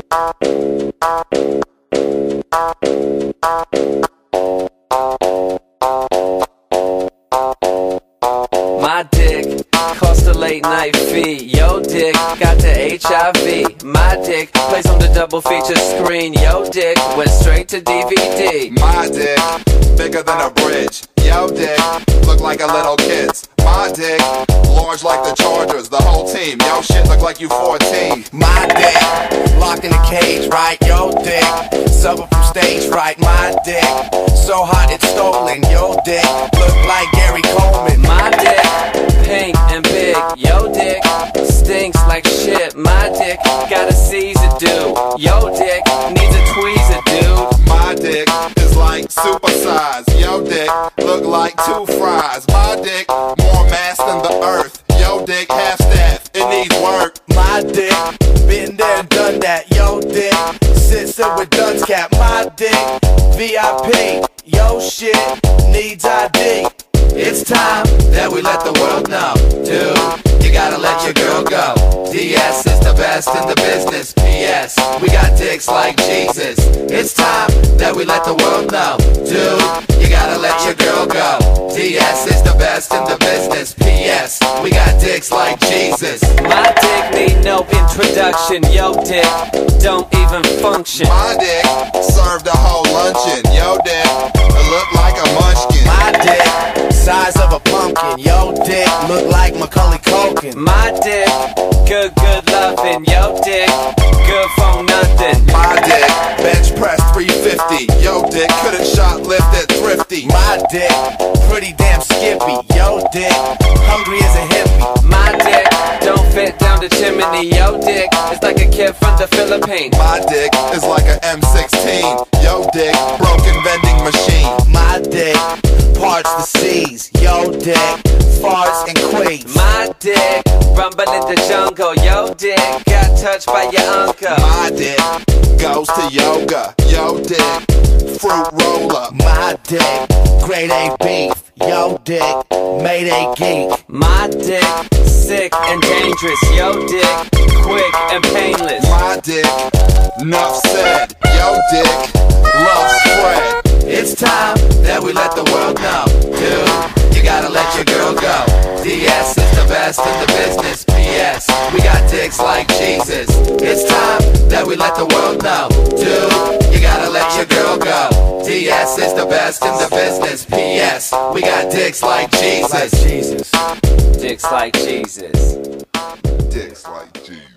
My dick cost a late night fee. Yo dick got the HIV. My dick plays on the double feature screen. Yo dick went straight to DVD. My dick bigger than a bridge. Yo dick look like a little kid's. My dick large like the Chargers, the whole team. Yo shit look like you 14. My dick locked in a cage, right? Yo dick suffer from stage fright. My dick so hot it's stolen. Yo dick look like Gary Coleman. My dick pink and big. Yo dick stinks like shit. My dick got a Caesar do. Yo dick needs a tweezer, dude. My dick is like supersized. Yo dick look like two fries. My dick more mass than the earth. Yo dick half staff, it needs work. My dick been there and done that. Yo dick sits up with Dunn's cap. My dick VIP. Yo shit needs ID. It's time that we let the world know, dude, you gotta let your girl go. DS is the best in the business. PS, we got dicks like Jesus. It's time that we let the world know, dude, you gotta let your girl go. DS is the best in the business. PS, we got dicks like Jesus. My dick need no introduction. Yo dick don't even function. My dick served a whole luncheon. Yo dick look like a munchkin. My dick size of a pumpkin. Yo dick look like Macaulay Culkin. My dick good loving. Yo dick good for nothing. My dick bench press 350. Yo dick couldn't shoplift at Thrifty. My dick pretty damn skippy. Yo dick hungry as a hippie. My dick don't fit down the chimney. Yo dick is like a kid from the Philippines. My dick is like a M16. Yo dick broken vending machine. My dick parts the seas. Yo dick farts and quakes. My dick rumble in the jungle. Yo dick got touched by your uncle. My dick goes to yoga. Yo dick fruit roller. My dick grade A beef. Yo dick made a geek. My dick sick and dangerous. Yo dick quick and painless. My dick nuff said. Yo dick loves spread. It's time that we let the world know, dude, you gotta let your girl go. DS is the best in the business. PS, we got dicks like Jesus. It's time that we let the world know, dude, you gotta let your girl go. DS is the best in the business. PS, we got dicks like Jesus. Dicks like Jesus. Dicks like Jesus.